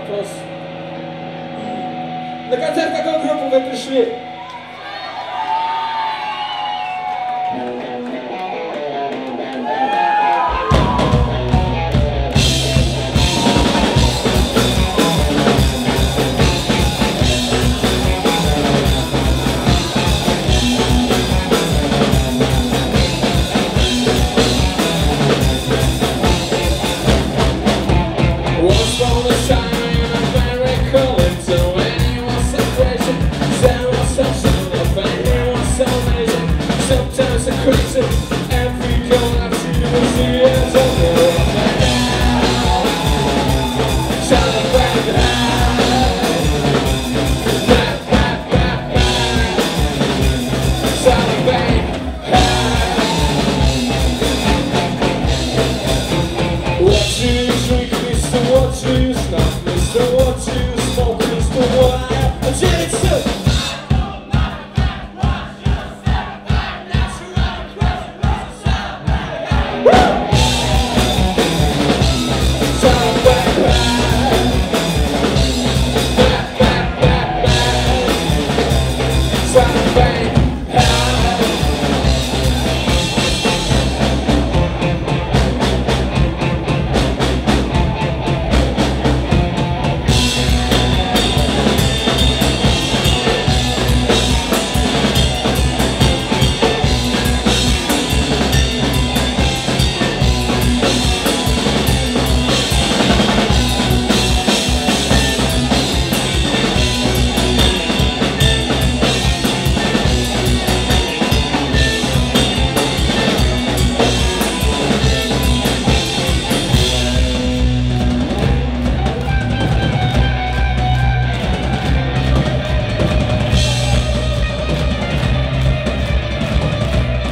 вопрос. На концерт какой группы вы пришли? Sometimes I'm crazy. Every girl I've seen will see it on the Cellophane Cellophane. What do you drink, mister? What do you snuff, mister? What do you smoke, mister? What I did it to.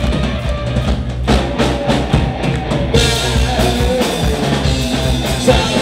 Time.